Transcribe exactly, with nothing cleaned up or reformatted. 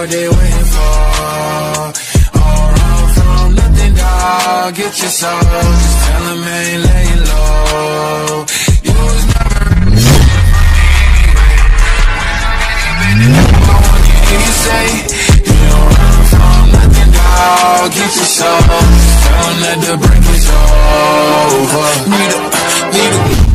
what they waiting for. Don't run from nothing, dog. Get your soul. Just tell them I ain't laying low. You was never ready for me anyway. I want to hear you say you don't run from nothing, dog. Get your soul. Just tell them that the break is over. Need a, need a